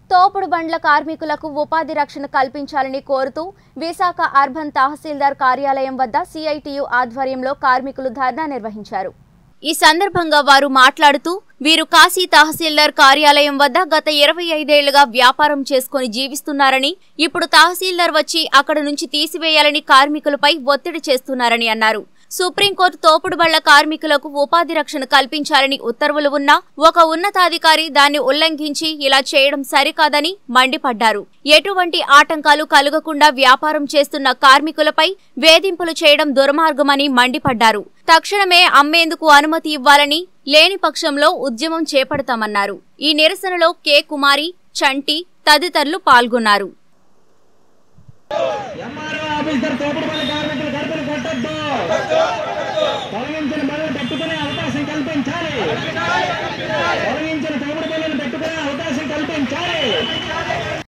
తోపుడు బండ్ల కార్మికులకు ఉపాధి రక్షణ కల్పించాలని కోరుతూ విశాఖ అర్బన్ తహసీల్దార్ కార్యాలయం వద్ద సిఐటియు ఆధ్వర్యంలో కార్మికులు ధర్నా నిర్వహించారు। ఈ సందర్భంగా వారు మాట్లాడుతూ వీరు కాశీ తహసీల్దార్ కార్యాలయం వద్ద గత 25 ఏళ్లుగా వ్యాపారం చేసుకుని జీవిస్తున్నారని, ఇప్పుడు తహసీల్దార్ వచ్చి అక్కడ నుంచి తీసివేయాలని కార్మికులపై ఒత్తిడి చేస్తున్నారని అన్నారు। సుప్రీంకోర్టు తోపుడు బళ్ల కార్మికులకు ఉపాధి రక్షణ కల్పించాలని ఉత్తర్వులు ఉన్నా ఒక ఉన్నతాధికారి దాన్ని ఉల్లంఘించి ఇలా చేయడం సరికాదని మండిపడ్డారు। ఎటువంటి ఆటంకాలు కలగకుండా వ్యాపారం చేస్తున్న కార్మికులపై వేధింపులు చేయడం దుర్మార్గమని మండిపడ్డారు। తక్షణమే అమ్మేందుకు అనుమతి ఇవ్వాలని, లేని పక్షంలో ఉద్యమం చేపడతామన్నారు। ఈ నిరసనలో కె కుమారి, చంటి తదితరులు పాల్గొన్నారు। అవకాశం కల్పించాలి।